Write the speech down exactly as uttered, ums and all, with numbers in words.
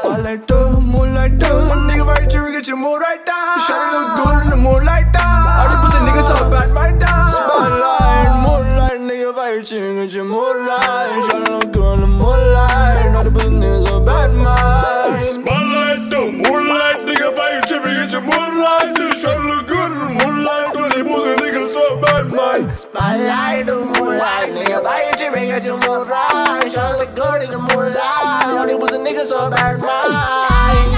Spotlight up, moonlight up, nigga right here, get your mood right down. Shawty look good in the moonlight down. All these pussy niggas so bad right down. Spotlight, moonlight, nigga right here, get your mood right. Shawty look good in the moonlight. All these pussy niggas so bad man. Spotlight up, moonlight, nigga right here, get your mood right. Shawty look good in the moonlight. All these pussy niggas so bad man. Spotlight, moonlight, nigga right here, get your mood right. Shawty look good in the moonlight. All these pussy niggas so bad man.